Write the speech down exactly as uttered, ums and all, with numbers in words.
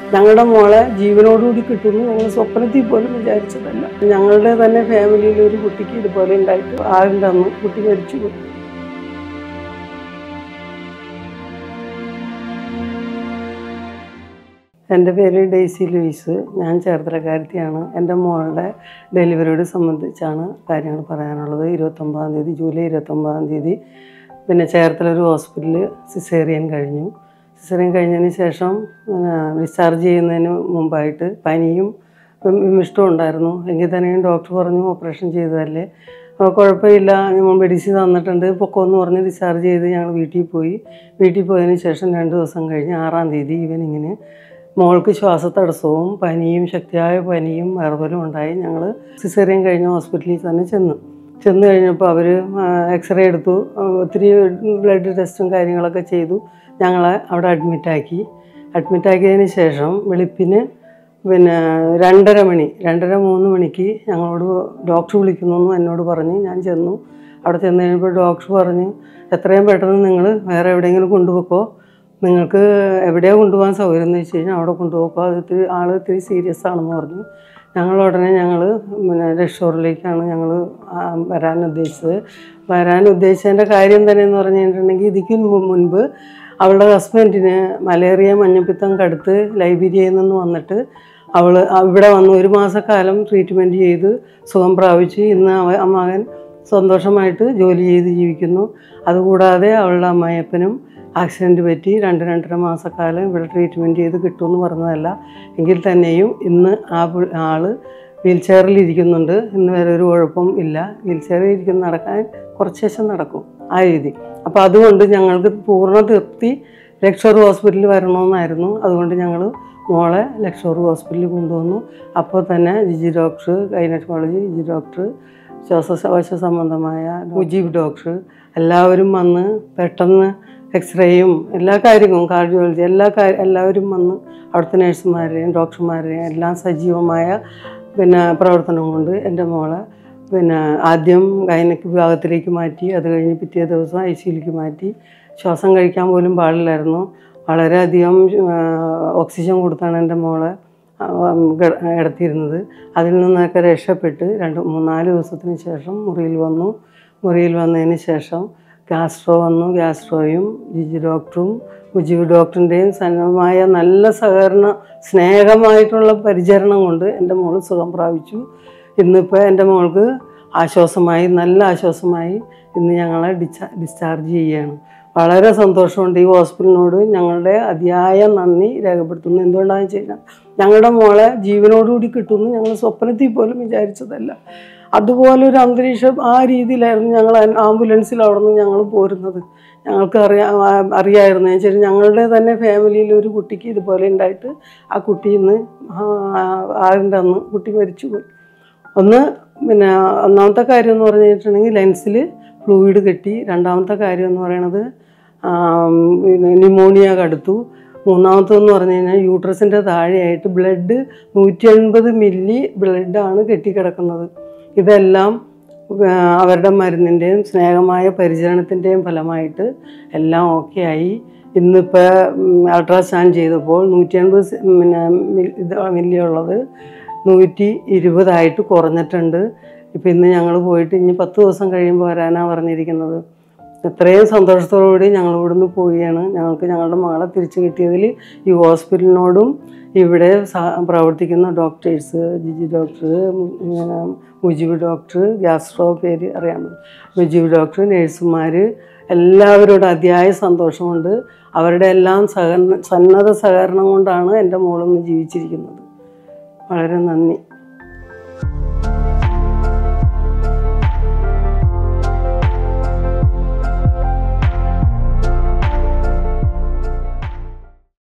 ഞങ്ങളുടെ മോളെ ജീവനോടുകൂടി കിട്ടുമെന്ന് ഞങ്ങൾ സ്വപ്നത്തിൽ പോലും വിചാരിച്ചതല്ല. ഞങ്ങളുടെ തന്നെ ഫാമിലിയിൽ ഒരു കുട്ടിക്ക് ഇതുപോലെ ഉണ്ടായിട്ട് ആറിൻ്റെ അന്ന് കുട്ടി മരിച്ചു പോയി. എൻ്റെ പേര് ഡെയ്സി ലൂയിസ്. ഞാൻ ചേർത്തലക്കാരത്തിയാണ്. എൻ്റെ മോളുടെ ഡെലിവറിയോട് സംബന്ധിച്ചാണ് കാര്യങ്ങൾ പറയാനുള്ളത്. ഇരുപത്തൊമ്പതാം തീയതി ജൂലൈ ഇരുപത്തൊമ്പതാം തീയതി പിന്നെ ചേർത്തല ഒരു ഹോസ്പിറ്റലിൽ സിസേറിയൻ കഴിഞ്ഞു. സിസേറിയൻ കഴിഞ്ഞതിന് ശേഷം ഡിസ്ചാർജ് ചെയ്യുന്നതിന് മുമ്പായിട്ട് പനിയും വിമിഷ്ടവും ഉണ്ടായിരുന്നു. എങ്കിൽ തന്നെയും ഡോക്ടർ പറഞ്ഞു ഓപ്പറേഷൻ ചെയ്തതല്ലേ, കുഴപ്പമില്ല, നമ്മൾ മെഡിസിൻ തന്നിട്ടുണ്ട്, പൊക്കമെന്ന് പറഞ്ഞ് ഡിസ്ചാർജ് ചെയ്ത് ഞങ്ങൾ വീട്ടിൽ പോയി. വീട്ടിൽ പോയതിന് ശേഷം രണ്ട് ദിവസം കഴിഞ്ഞ് ആറാം തീയതി ഈവനിങ്ങിന് മോൾക്ക് ശ്വാസതടസ്സവും പനിയും ശക്തിയായ പനിയും വിറവലും ഉണ്ടായി. ഞങ്ങൾ സിസേറിയൻ കഴിഞ്ഞ ഹോസ്പിറ്റലിൽ തന്നെ ചെന്നു ചെന്ന് കഴിഞ്ഞപ്പോൾ അവർ എക്സ്റേ എടുത്തു, ഒത്തിരി ബ്ലഡ് ടെസ്റ്റും കാര്യങ്ങളൊക്കെ ചെയ്തു. ഞങ്ങളെ അവിടെ അഡ്മിറ്റാക്കി. അഡ്മിറ്റാക്കിയതിന് ശേഷം വെളുപ്പിന് പിന്നെ രണ്ടര മണി രണ്ടര മൂന്ന് മണിക്ക് ഞങ്ങളോട് ഡോക്ടർ വിളിക്കുന്നു എന്നോട് പറഞ്ഞ് ഞാൻ ചെന്നു. അവിടെ ചെന്ന് കഴിഞ്ഞപ്പോൾ ഡോക്ടർ പറഞ്ഞു എത്രയും പെട്ടെന്ന് നിങ്ങൾ വേറെ എവിടെയെങ്കിലും കൊണ്ടുപോക്കോ, നിങ്ങൾക്ക് എവിടെയാണ് കൊണ്ടുപോകാൻ സൗകര്യം എന്ന് വെച്ച് കഴിഞ്ഞാൽ അവിടെ കൊണ്ടുപോക്കോ, അത് ഇത്തിരി ആൾ ഇത്തിരി സീരിയസ് ആണെന്ന് പറഞ്ഞു. ഞങ്ങൾ ഉടനെ ഞങ്ങൾ പിന്നെ ലക്ഷോറിലേക്കാണ് ഞങ്ങൾ വരാൻ ഉദ്ദേശിച്ചത്. വരാൻ ഉദ്ദേശിച്ചതിൻ്റെ കാര്യം തന്നെ എന്ന് പറഞ്ഞു കഴിഞ്ഞിട്ടുണ്ടെങ്കിൽ ഇതിക്ക് മുൻപ് അവളുടെ ഹസ്ബൻഡിന് മലേറിയ മഞ്ഞപ്പിത്തം കടുത്ത് ലൈബീരിയയിൽ നിന്ന് വന്നിട്ട് അവൾ ഇവിടെ വന്ന് ഒരു മാസക്കാലം ട്രീറ്റ്മെൻറ്റ് ചെയ്ത് സുഖം പ്രാപിച്ച് ഇന്ന് അവ മകൻ സന്തോഷമായിട്ട് ജോലി ചെയ്ത് ജീവിക്കുന്നു. അതുകൂടാതെ അവളുടെ അമ്മായിയപ്പനും ആക്സിഡൻറ്റ് പറ്റി രണ്ട് രണ്ടര മാസക്കാലം ഇവിടെ ട്രീറ്റ്മെൻറ്റ് ചെയ്ത് കിട്ടുമെന്ന് പറഞ്ഞതല്ല. എങ്കിൽ തന്നെയും ഇന്ന് ആ ആൾ വീൽ ചെയറിലിരിക്കുന്നുണ്ട്. ഇന്ന് വരെ ഒരു കുഴപ്പം ഇല്ല. വീൽ ചെയറിൽ ഇരിക്കുന്ന നടക്കാൻ കുറച്ച് ശേഷം നടക്കും ആ രീതി. അപ്പോൾ അതുകൊണ്ട് ഞങ്ങൾക്ക് പൂർണ്ണ തൃപ്തി ലക്ഷോർ ഹോസ്പിറ്റലിൽ വരണമെന്നായിരുന്നു. അതുകൊണ്ട് ഞങ്ങൾ മോളെ ലക്ഷോർ ഹോസ്പിറ്റലിൽ കൊണ്ടുവന്നു. അപ്പോൾ തന്നെ Jiji doctor, gynaecology Jiji doctor, ശ്വാസകോശ സംബന്ധമായ മുജീബ് ഡോക്ടർ എല്ലാവരും വന്ന് പെട്ടെന്ന് എക്സ്റേയും എല്ലാ കാര്യങ്ങളും കാർഡിയോളജി എല്ലാ കാര്യം എല്ലാവരും വന്ന് അവിടുത്തെ നഴ്സുമാരെയും ഡോക്ടർമാരെയും എല്ലാം സജീവമായ പിന്നെ പ്രവർത്തനം കൊണ്ട് എൻ്റെ മോളെ പിന്നെ ആദ്യം ഗൈനക് വിഭാഗത്തിലേക്ക് മാറ്റി. അത് കഴിഞ്ഞ് പിറ്റേ ദിവസം ഐ സിയിലേക്ക് മാറ്റി. ശ്വാസം കഴിക്കാൻ പോലും പാടില്ലായിരുന്നു. വളരെയധികം ഓക്സിജൻ കൊടുത്താണ് എൻ്റെ മോളെ കിടത്തിയിരുന്നത്. അതിൽ നിന്നൊക്കെ രക്ഷപ്പെട്ട് രണ്ട് മൂന്നാല് ദിവസത്തിന് ശേഷം മുറിയിൽ വന്നു. മുറിയിൽ വന്നതിന് ശേഷം ഗ്യാസ്ട്രോ വന്നു. ഗ്യാസ്ട്രോയും ജിജി ഡോക്ടറും മുജീബ് ഡോക്ടറിൻ്റെയും സന്നദ്ധമായ നല്ല സഹകരണ സ്നേഹമായിട്ടുള്ള പരിചരണം കൊണ്ട് എൻ്റെ മോൾ സുഖം പ്രാപിച്ചു. ഇന്നിപ്പോൾ എൻ്റെ മോൾക്ക് ആശ്വാസമായി, നല്ല ആശ്വാസമായി. ഇന്ന് ഞങ്ങളെ ഡിസ്ചാ ഡിസ്ചാർജ് ചെയ്യുകയാണ്. വളരെ സന്തോഷമുണ്ട്. ഈ ഹോസ്പിറ്റലിനോട് ഞങ്ങളുടെ അതിയായ നന്ദി രേഖപ്പെടുത്തുന്നു. എന്തുകൊണ്ടാണെന്ന് വെച്ച് കഴിഞ്ഞാൽ ഞങ്ങളുടെ മോളെ ജീവനോടുകൂടി കിട്ടുമെന്ന് ഞങ്ങൾ സ്വപ്നത്തിൽ പോലും വിചാരിച്ചതല്ല. അതുപോലൊരു അന്തരീക്ഷം ആ രീതിയിലായിരുന്നു ഞങ്ങൾ ആംബുലൻസിൽ അവിടെ നിന്ന് ഞങ്ങൾ പോരുന്നത്. ഞങ്ങൾക്ക് അറിയാ അറിയായിരുന്നു വെച്ചാൽ ഞങ്ങളുടെ തന്നെ ഫാമിലിയിൽ ഒരു കുട്ടിക്ക് ഇതുപോലെ ഉണ്ടായിട്ട് ആ കുട്ടി ഇന്ന് ആറിൻ്റെ അന്ന് കുട്ടി മരിച്ചു പോയി. ഒന്ന് പിന്നെ ഒന്നാമത്തെ കാര്യം എന്ന് പറഞ്ഞു കഴിഞ്ഞിട്ടുണ്ടെങ്കിൽ ലെൻസിൽ ഫ്ലൂയിഡ് കെട്ടി. രണ്ടാമത്തെ കാര്യം എന്ന് പറയണത് ന്യൂമോണിയ കടുത്തു. മൂന്നാമത്തെന്ന് പറഞ്ഞു കഴിഞ്ഞാൽ യൂട്രസിൻ്റെ താഴെയായിട്ട് ബ്ലഡ് നൂറ്റി എൺപത് മില്ലി ബ്ലഡാണ് കെട്ടിക്കിടക്കുന്നത്. ഇതെല്ലാം അവരുടെ മരുന്നിൻ്റെയും സ്നേഹമായ പരിചരണത്തിൻ്റെയും ഫലമായിട്ട് എല്ലാം ഓക്കെ ആയി. ഇന്നിപ്പോൾ അൾട്രാസൗണ്ട് ചെയ്തപ്പോൾ നൂറ്റി എൺപത് പിന്നെ ഇത് മില്ലി ഉള്ളത് നൂറ്റി ഇരുപതായിട്ട് കുറഞ്ഞിട്ടുണ്ട്. ഇപ്പം ഇന്ന് ഞങ്ങൾ പോയിട്ട് ഇനി പത്ത് ദിവസം കഴിയുമ്പോൾ വരാനാണ് പറഞ്ഞിരിക്കുന്നത്. എത്രയും സന്തോഷത്തോടുകൂടി ഞങ്ങൾ ഇവിടുന്ന് പോവുകയാണ്. ഞങ്ങൾക്ക് ഞങ്ങളുടെ മകളെ തിരിച്ചു കിട്ടിയതിൽ ഈ ഹോസ്പിറ്റലിനോടും ഇവിടെ പ്രവർത്തിക്കുന്ന doctors, Jiji doctor, Mujeeb doctor, gastro പേര് അറിയാമോ, മുജീബ് ഡോക്ടർ, നഴ്സുമാർ എല്ലാവരോടും അതിയായ സന്തോഷമുണ്ട്. അവരുടെ എല്ലാം സഹകരണ സന്നദ്ധ സഹകരണം കൊണ്ടാണ് എൻ്റെ മോളൊന്ന് ജീവിച്ചിരിക്കുന്നത്. വളരെ നന്ദി.